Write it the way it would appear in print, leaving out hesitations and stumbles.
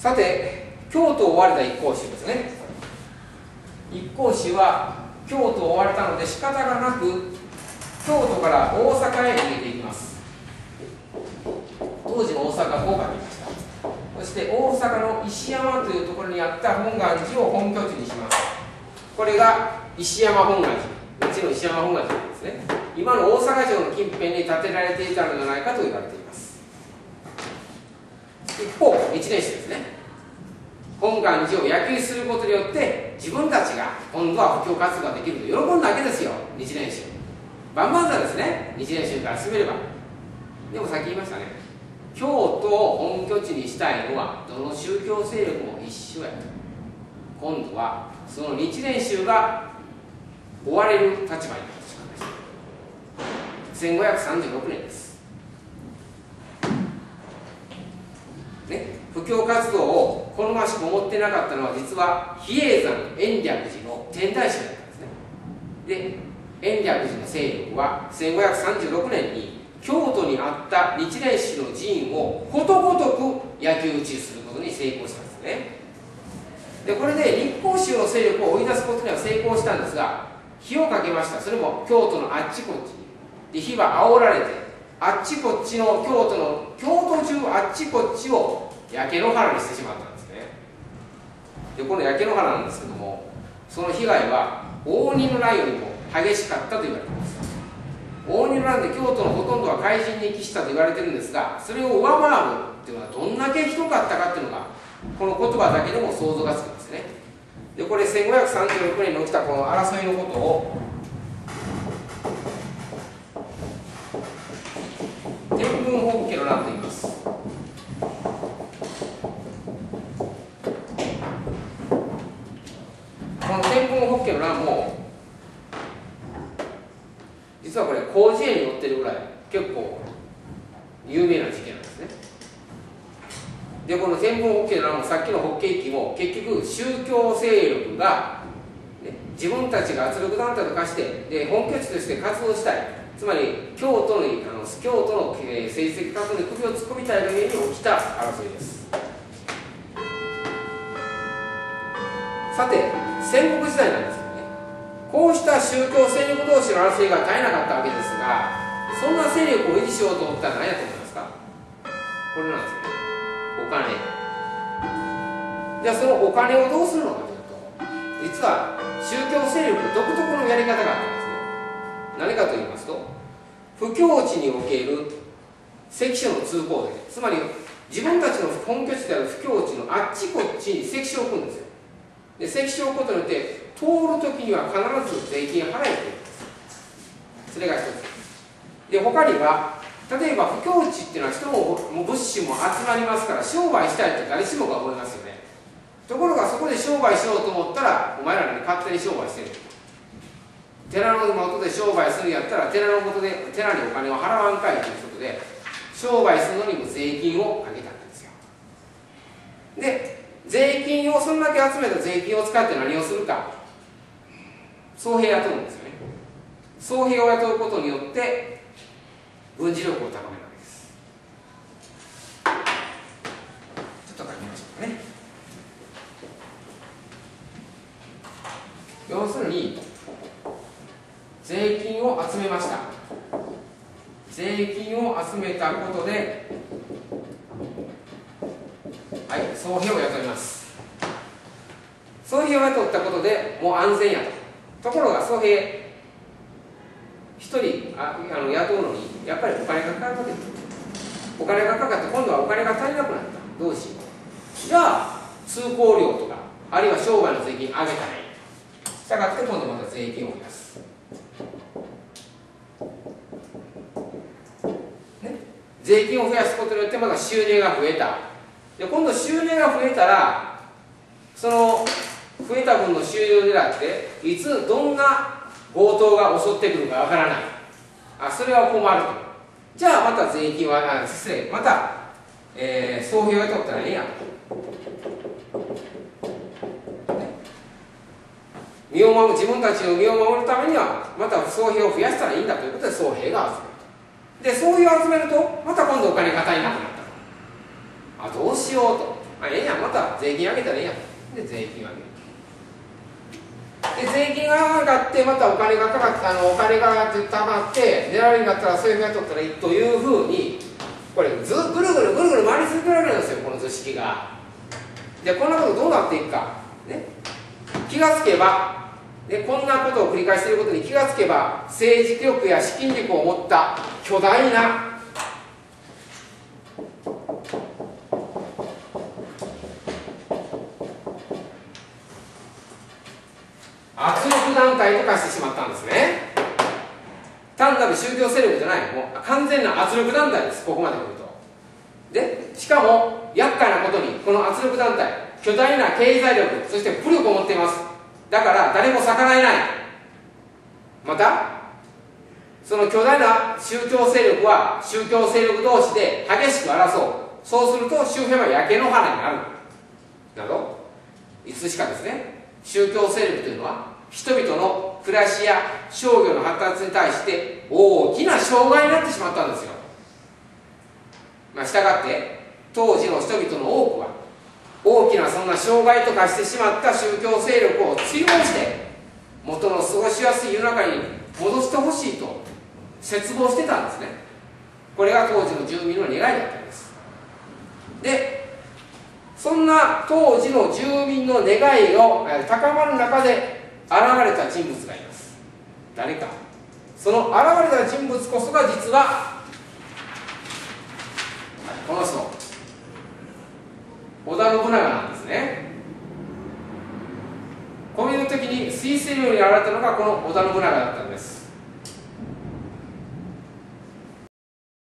さて、京都を追われた一向宗ですね。一向宗は京都を追われたので仕方がなく京都から大阪へ逃げていきます。当時の大阪はこうかけました。そして大阪の石山というところにあった本願寺を本拠地にします。これが石山本願寺、うちの石山本願寺ですね。今の大阪城の近辺に建てられていたのではないかと言われています。一方、日蓮宗ですね。本願寺を野球することによって自分たちが今度は布教活動ができると喜んだわけですよ、日蓮宗。万々歳ですね、日蓮宗から進めれば。でもさっき言いましたね、京都を本拠地にしたいのはどの宗教勢力も一緒やと。今度はその日蓮宗が追われる立場になってしまいました。1536年です、ね。布教活動を好ましく思ってなかったのは実は比叡山延暦寺の天台宗だったんですね。で、延暦寺の勢力は1536年に京都にあった日蓮宗の寺院をことごとく焼き討ちすることに成功したんですね。で、これで日光宗の勢力を追い出すことには成功したんですが、火をかけました。それも京都のあっちこっちに。で、火は煽られてあっちこっちの京都中あっちこっちを焼け野原にしてしまったんですね。で、この焼け野原なんですけども、その被害は応仁の乱よりも激しかったと言われています。応仁の乱で京都のほとんどは海人に帰したと言われてるんですが、それを上回るっていうのはどんだけひどかったかっていうのがこの言葉だけでも想像がつくんですね。で、これ1536年に起きたこの争いのことを天文法華の乱と言います。この天文法華の乱も実はこれ広辞苑に載ってるぐらい結構有名な事件なんですね。で、この天文法華の乱もさっきの法華記も結局宗教勢力が、ね、自分たちが圧力団体と化してで本拠地として活動したい、つまり京都の政治的活動に首を突っ込みたいがゆえに起きた争いです。さて、戦国時代なんですけどね、こうした宗教勢力同士の争いが絶えなかったわけですが、そんな勢力を維持しようと思ったら何やと思いますか？これなんですよね、お金。じゃあそのお金をどうするのかというと、実は宗教勢力独特のやり方があったんですね。何かと言いますと、布教地における関所の通行税、つまり自分たちの本拠地である布教地のあっちこっちに関所を置くんですよ。で、関所を置くことによって通るときには必ず税金を払えているんです。それが一つで、他には例えば布教地っていうのは人も物資も集まりますから商売したいって誰しもが思いますよね。ところがそこで商売しようと思ったら、お前らに勝手に商売してる。寺の元で商売するんやったら寺の元で寺にお金を払わんかいということで商売するのにも税金をかけたんですよ。で、税金をそんだけ集めた税金を使って何をするか、僧兵雇うんですよね。僧兵を雇うことによって軍事力を高めるわけです。ちょっと書きましょうかね。要するに税金を集めました。税金を集めたことで、はい、僧兵を雇います。僧兵を雇ったことでもう安全やと。ところが僧兵一人雇うのにやっぱりお金がかかるわけです。お金がかかって今度はお金が足りなくなった。どうしよう。じゃあ通行料とかあるいは商売の税金上げたらいい。したがって今度また税金を増やす。税金を増やすことによってまた収入が増えた。で、今度収入が増えたらその増えた分の収入を狙っていつどんな強盗が襲ってくるかわからない。それは困ると。じゃあまた税金はまた、総費を雇ったらええやんと。自分たちの身を守るためにはまた総費を増やしたらいいんだということで総兵が集める。で、総費を集めるとまた今度お金が足りなくなった。どうしようと。ええやん、またた税金上げたらいいやんで税金を上げる。で税金が上がってまたお金がかかってお金がたまって狙われるんだったらそういうふうに取ったらいいというふうにこれぐるぐる回り続けられるんですよこの図式が。じゃあこんなことどうなっていくか、ね、気がつけば、ね、こんなことを繰り返していることに気がつけば政治力や資金力を持った巨大な圧力団体と化してしまったんですね。単なる宗教勢力じゃない、もう完全な圧力団体です、ここまで来ると。でしかも厄介なことにこの圧力団体巨大な経済力そして武力を持っています。だから誰も逆らえない。またその巨大な宗教勢力は宗教勢力同士で激しく争う。そうすると周辺は焼け野原になるなど、いつしかですね宗教勢力というのは人々の暮らしや商業の発達に対して大きな障害になってしまったんですよ。したがって当時の人々の多くは大きなそんな障害と化してしまった宗教勢力を追放して元の過ごしやすい世の中に戻してほしいと切望してたんですね。これが当時の住民の願いだったんです。でそんな当時の住民の願いを高まる中で現れた人物がいます。誰か。その現れた人物こそが実はこの人織田信長なんですね。こういう時に彗星のように現れたのがこの織田信長だったん